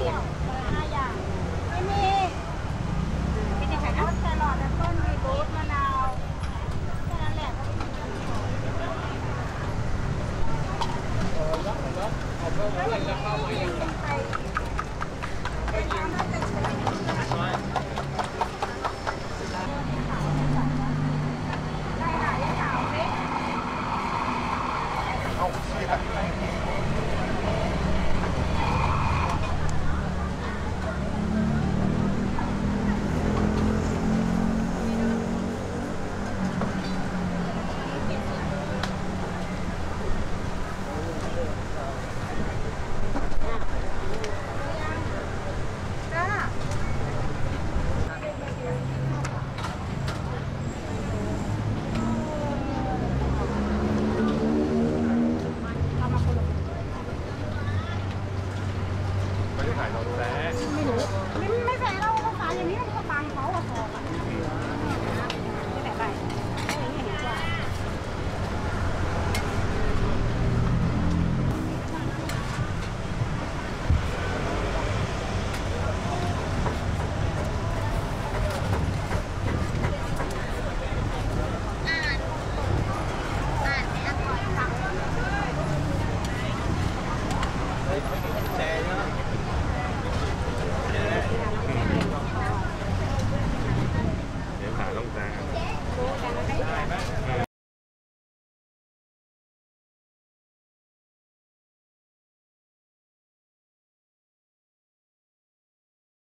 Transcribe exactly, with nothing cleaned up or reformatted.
ห้าอย่างไม่มีเป็นยังไงนะแครอทแอปเปิ้ลมีบูทมะนาวแค่นั้นแหละแล้วอย่างนี้ไปไปทำน่าจะใช้ได้หายขาวเล็กเอาสิครับไม่ใส่เราภาษาอย่างนี้มันก็ฟังเขาอะพอ